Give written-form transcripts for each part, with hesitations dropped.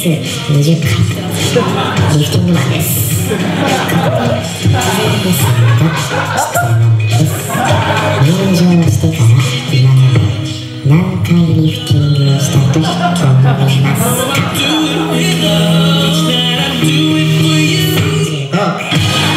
数20回リフティングマンです。突然ですが質問です。入場してから今まで何回リフティングをしたと思いますか？35。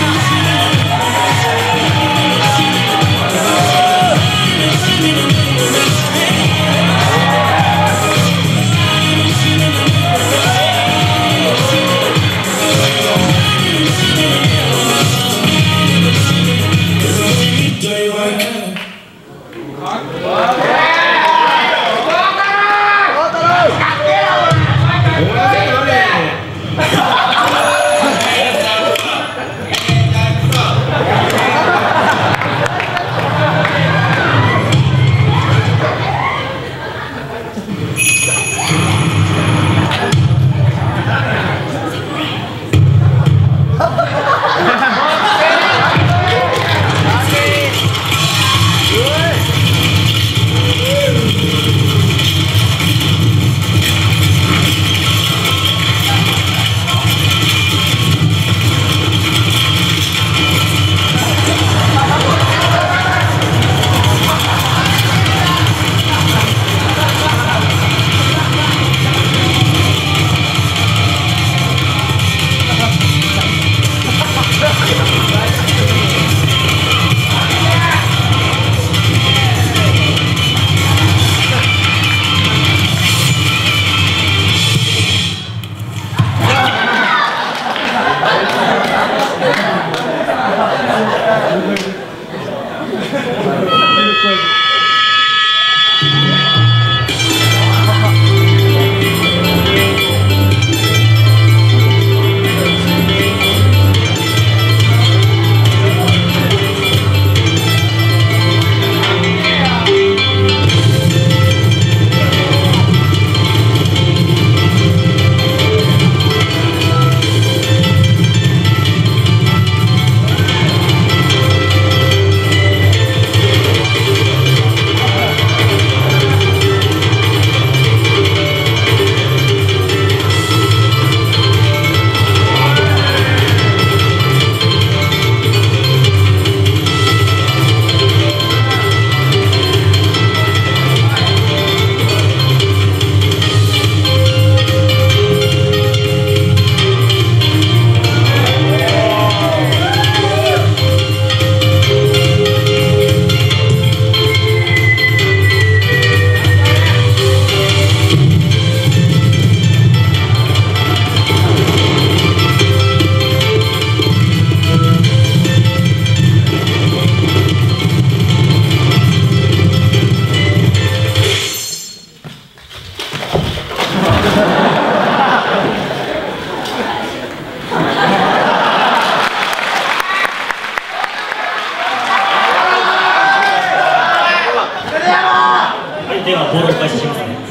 ではボールをお返ししますね。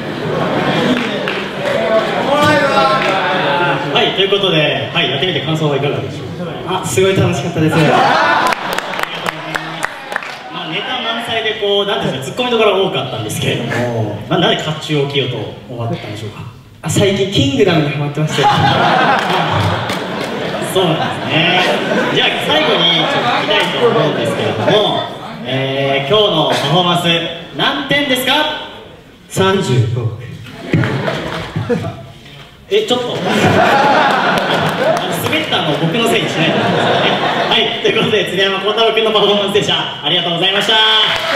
はい、ということで、はい、やってみて感想はいかがでしょうか。 すごい楽しかったです。 まあ、ネタ満載でこう、なんていうんですか、ツッコミどころが多かったんですけれども、なんで甲冑を着ようと思ったんでしょうか。 最近キングダムにハマってましたよ。 そうなんですね。じゃあ最後にちょっと聞きたいと思うんですけれども、今日のパフォーマンス何点ですか ？35。 ちょっと滑ったのを僕のせいにしないでくださいね。はい、ということで常山幸太郎君のパフォーマンスでした。ありがとうございました。